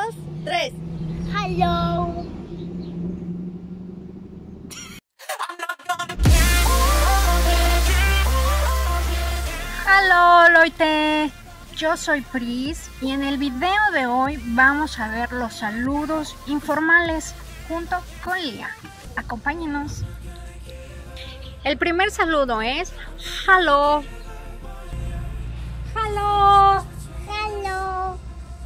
2, 3. Hello. Hola Loite, yo soy Pris y en el video de hoy vamos a ver los saludos informales junto con Lía. Acompáñenos. El primer saludo es hello. Hello. Hello.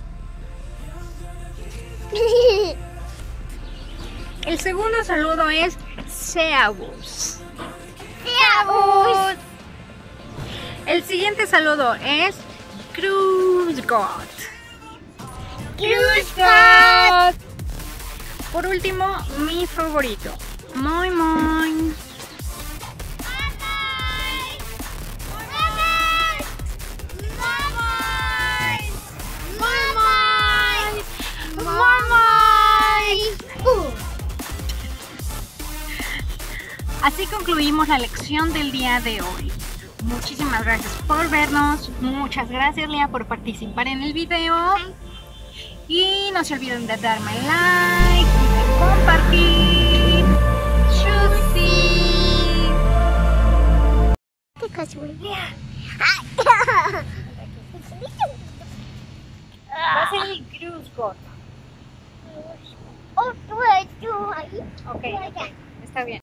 El segundo saludo es servus. Servus. El siguiente saludo es grüß Gott. Grüß Gott. Por último, mi favorito, moin moin. Así concluimos la lección del día de hoy. Muchísimas gracias por vernos. Muchas gracias, Lía, por participar en el video. Y no se olviden de darme like y de compartir. ¡Chusi! Va a ser el grüß Gott. Ok, está bien.